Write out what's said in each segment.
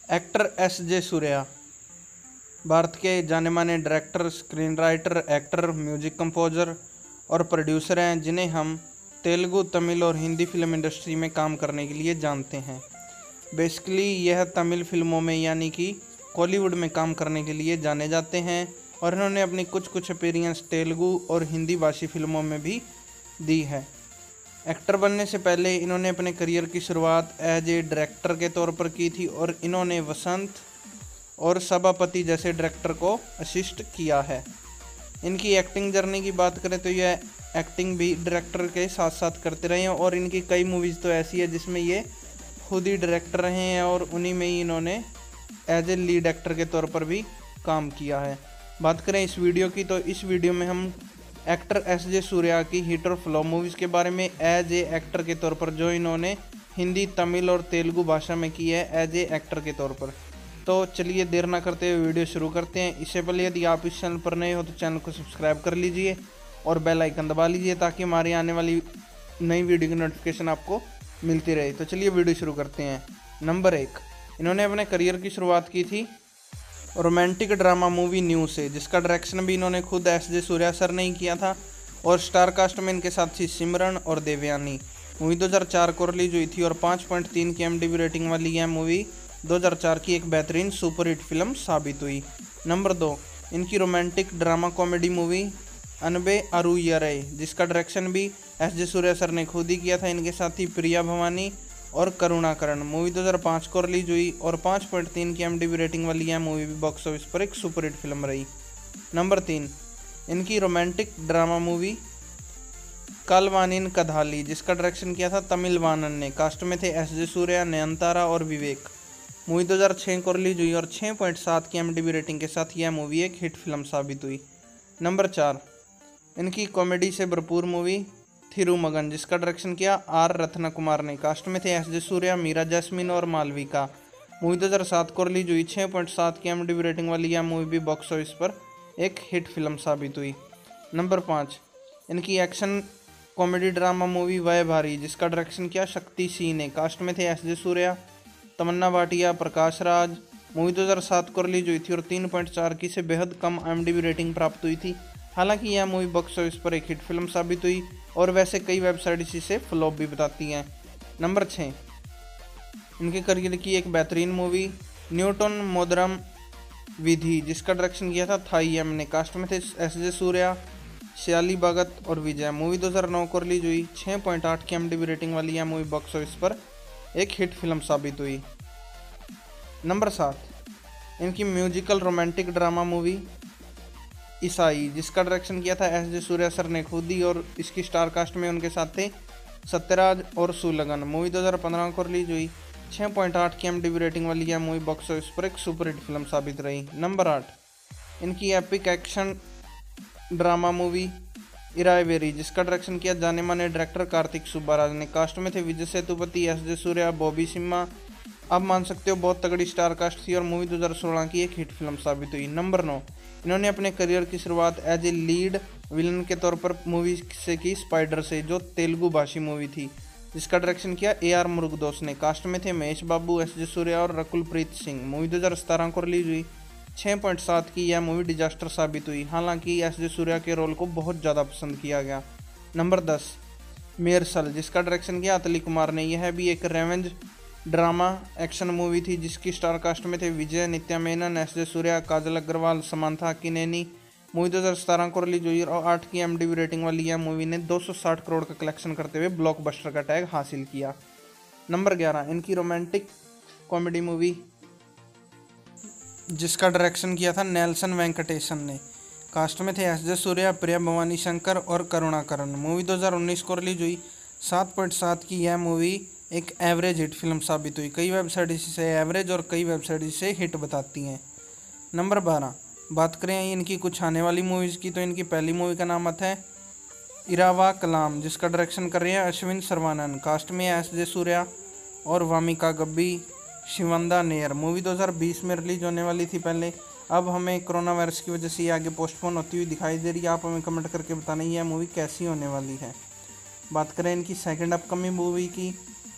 Actor S J Suryah Bharat के जाने माने director, screen writer, actor, music composer और प्रोड्यूसर हैं, जिन्हें हम तेलुगु, तमिल और हिंदी फिल्म इंडस्ट्री में काम करने के लिए जानते हैं। बेसिकली यह तमिल फिल्मों में यानी कि कॉलीवुड में काम करने के लिए जाने जाते हैं और इन्होंने अपनी कुछ अपीयरेंस तेलुगु और हिंदी भाषी फिल्मों में भी दी है। एक्टर बनने से पहले इन्होंने अपने करियर की शुरुआत एज ए डायरेक्टर के तौर पर की थी और इन्होंने वसंत और सभापति जैसे डायरेक्टर को असिस्ट किया है। इनकी एक्टिंग जर्नी की बात करें तो यह एक्टिंग भी डायरेक्टर के साथ साथ करते रहे हैं और इनकी कई मूवीज़ तो ऐसी है जिसमें ये खुद ही डायरेक्टर रहे हैं और उन्हीं में ही इन्होंने एज ए लीड एक्टर के तौर पर भी काम किया है। बात करें इस वीडियो की, तो इस वीडियो में हम एक्टर एस जे सूर्या की हिट और फ्लॉप मूवीज़ के बारे में एज ए एक्टर के तौर पर जो इन्होंने हिंदी, तमिल और तेलुगु भाषा में की है एज ए एक्टर के तौर पर। तो चलिए देर ना करते हुए वीडियो शुरू करते हैं। इससे पहले यदि आप इस चैनल पर नए हो तो चैनल को सब्सक्राइब कर लीजिए और बेल आइकन दबा लीजिए ताकि हमारी आने वाली नई वीडियो की नोटिफिकेशन आपको मिलती रहे। तो चलिए वीडियो शुरू करते हैं। नंबर 1, इन्होंने अपने करियर की शुरुआत की थी रोमांटिक ड्रामा मूवी न्यू से, जिसका डायरेक्शन भी इन्होंने खुद एस जे सूर्या सर ने ही किया था और स्टार कास्ट में इनके साथ थी सिमरन और देवयानी। मूवी 2004 को रिलीज हुई थी और 5.3 की IMDb रेटिंग वाली यह मूवी 2004 की एक बेहतरीन सुपरहिट फिल्म साबित हुई। नंबर 2, इनकी romantic drama comedy movie Anbe Aaruyire, जिसका डायरेक्शन भी एस जे सूर्या सर ने खुद ही किया था। इनके साथ ही प्रिया भवानी और करुणाकरण। मूवी 2005 को रिलीज हुई और 5.3 की IMDb रेटिंग वाली यह मूवी भी बॉक्स ऑफिस पर एक सुपरहिट फिल्म रही। नंबर 3, इनकी romantic drama movie Kalvanin Kadhali, जिसका डायरेक्शन किया था तमिल वानन ने। कास्ट में थे एस जे सूर्या, नयनतारा और विवेक। मूवी 2006 को रिलीज हुई और 6.7 की IMDb रेटिंग के साथ यह मूवी एक हिट फिल्म साबित हुई। नंबर 4, इनकी कॉमेडी से भरपूर मूवी थिरुमगन, जिसका डायरेक्शन किया आर रत्ना कुमार ने। कास्ट में थे एस जे सूर्या, मीरा जैस्मिन और मालविका। मूवी 2007 को रिलीज हुई, 6.7 की IMDb रेटिंग वाली यह मूवी भी बॉक्स ऑफिस पर एक हिट फिल्म साबित हुई। नंबर 5, इनकी एक्शन कॉमेडी ड्रामा मूवी वह भारी, जिसका डायरेक्शन किया शक्ति सी ने। कास्ट में थे S J Suryah, Tamannaah Bhatia, Prakash Raj. Movie 2007 को रिलीज हुई थी और 3.4 की से बेहद कम IMDb रेटिंग प्राप्त हुई थी। हालांकि यह मूवी बॉक्स ऑफिस पर एक हिट फिल्म साबित हुई और वैसे कई वेबसाइट्स इसे फ्लॉप भी बताती हैं। नंबर 6, इनके करियर की एक बेहतरीन मूवी न्यूटन मोदरम विधि, जिसका डायरेक्शन किया था थाई एम ने। कास्ट में थे एस जे सूर्या, श्याली भगत और विजय। मूवी 2009 को रिलीज हुई, 6.8 की IMDb रेटिंग वाली यह मूवी बॉक्स ऑफिस पर एक हिट फिल्म साबित हुई। नंबर 7, इनकी म्यूजिकल रोमांटिक ड्रामा मूवी ईसाई, जिसका डायरेक्शन किया था एस जे सूर्या सर ने खुद ही और इसकी स्टार कास्ट में उनके साथ थे सत्यराज और सुलगन। मूवी 2015 को रिलीज हुई, 6.8 की IMDb रेटिंग वाली यह मूवी बॉक्स ऑफिस पर एक सुपरहिट फिल्म साबित रही। नंबर 8, इनकी epic action drama movie Iraivi, जिसका डायरेक्शन किया जाने माने डायरेक्टर कार्तिक सुब्बाराज ने। कास्ट में थे विजय सेतुपति, एस जे सूर्या, बॉबी सिम्हा। आप मान सकते हो बहुत तगड़ी स्टार कास्ट थी और मूवी 2016 की एक हिट फिल्म साबित हुई। नंबर 9, इन्होंने अपने करियर की शुरुआत एज ए लीड विलन के तौर पर मूवी से की स्पाइडर से, जो तेलुगु भाषी मूवी थी, जिसका डायरेक्शन किया AR मुरुगदोस ने। कास्ट में थे महेश बाबू, एस जे सूर्या और रकुलप्रीत सिंह। मूवी 2017 को रिलीज हुई, 6.7 की यह मूवी डिजास्टर साबित हुई। हालांकि एस जे सूर्या के रोल को बहुत ज़्यादा पसंद किया गया। नंबर 10, मेरसल, जिसका डायरेक्शन किया अतली कुमार ने। यह भी एक रेवेंज ड्रामा एक्शन मूवी थी जिसकी स्टार कास्ट में थे Vijay, Nithya Menen, S J Suryah, Kajal Aggarwal, Samantha Kineni. Movie 2017 को रिलीज हुई और 8 की IMDb रेटिंग वाली यह मूवी ने 260 करोड़ का कलेक्शन करते हुए ब्लॉकबस्टर का टैग हासिल किया। नंबर 11, इनकी रोमांटिक कॉमेडी मूवी जिसका डायरेक्शन किया था नेल्सन वेंकटेशन ने। कास्ट में थे एस जे सूर्या, प्रिया भवानी शंकर और करुणाकरण। मूवी 2019 को रिलीज हुई, 7.7 की यह मूवी एक एवरेज हिट फिल्म साबित हुई। कई वेबसाइट इसे एवरेज और कई वेबसाइट इसे हिट बताती हैं। नंबर 12, बात करें इनकी कुछ आने वाली मूवीज़ की, तो इनकी पहली मूवी का नाम आता है इरावा कलाम, जिसका डायरेक्शन कर रहे हैं अश्विन सर्वानन। कास्ट में एस जे सूर्या और वामिका गब्बी, शिवंदा नेयर। मूवी 2020 में रिलीज होने वाली थी पहले, अब हमें कोरोना वायरस की वजह से ये आगे पोस्टपोन होती हुई दिखाई दे रही है। आप हमें कमेंट करके बताना यह मूवी कैसी होने वाली है। बात करें इनकी सेकंड अपकमिंग मूवी की,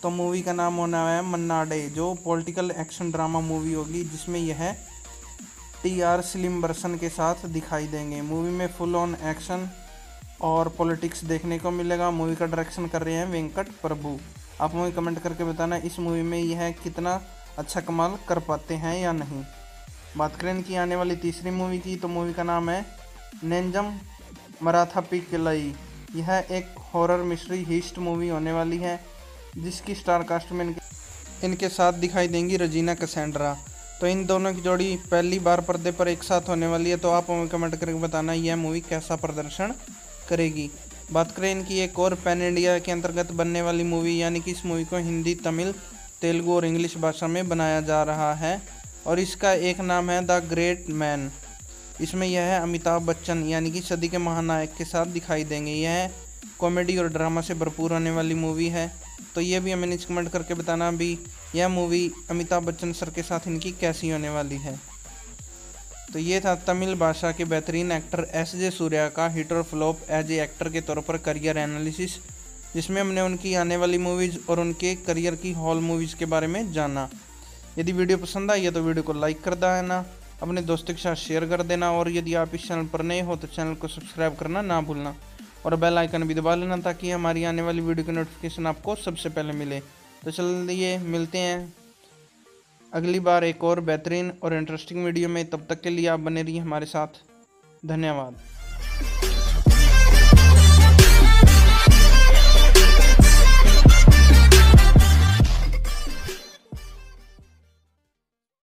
तो मूवी का नाम होना है मन्ना डे, जो पॉलिटिकल एक्शन ड्रामा मूवी होगी, जिसमें यह TR स्लिम वर्सन के साथ दिखाई देंगे। मूवी में फुल ऑन एक्शन और पॉलिटिक्स देखने को मिलेगा। मूवी का डायरेक्शन कर रहे हैं वेंकट प्रभु। आप मूवी कमेंट करके बताना इस मूवी में यह कितना अच्छा कमाल कर पाते हैं या नहीं। बात करें इनकी आने वाली तीसरी मूवी की, तो मूवी का नाम है नेंजम मराथापिक्कलई। यह एक हॉरर मिस्ट्री हिस्ट मूवी होने वाली है, जिसकी स्टार कास्ट में इनके साथ दिखाई देंगी रजीना कैसेंड्रा। तो इन दोनों की जोड़ी पहली बार पर्दे पर एक साथ होने वाली है। तो आप हमें कमेंट करके बताना यह मूवी कैसा प्रदर्शन करेगी। बात करें इनकी एक और पैन इंडिया के अंतर्गत बनने वाली मूवी, यानी कि इस मूवी को हिंदी, तमिल, तेलुगु और इंग्लिश भाषा में बनाया जा रहा है और इसका एक नाम है द ग्रेट मैन। इसमें यह अमिताभ बच्चन यानी कि सदी के महानायक के साथ दिखाई देंगे। यह कॉमेडी और ड्रामा से भरपूर होने वाली मूवी है। तो ये भी हमें नीचे कमेंट करके बताना भी यह मूवी अमिताभ बच्चन सर के साथ इनकी कैसी होने वाली है। तो ये था तमिल भाषा के बेहतरीन एक्टर SJ सूर्या का हिट और फ्लॉप एज ए एक्टर के तौर पर करियर एनालिसिस, जिसमें हमने उनकी आने वाली मूवीज़ और उनके करियर की हॉल मूवीज़ के बारे में जाना। यदि वीडियो पसंद आई है तो वीडियो को लाइक कर देना, अपने दोस्तों के साथ शेयर कर देना और यदि आप इस चैनल पर नए हो तो चैनल को सब्सक्राइब करना ना भूलना और बेल आइकन भी दबा लेना, ताकि हमारी आने वाली वीडियो की नोटिफिकेशन आपको सबसे पहले मिले। तो चलिए मिलते हैं अगली बार एक और बेहतरीन और इंटरेस्टिंग वीडियो में। तब तक के लिए आप बने रहिए हमारे साथ। धन्यवाद।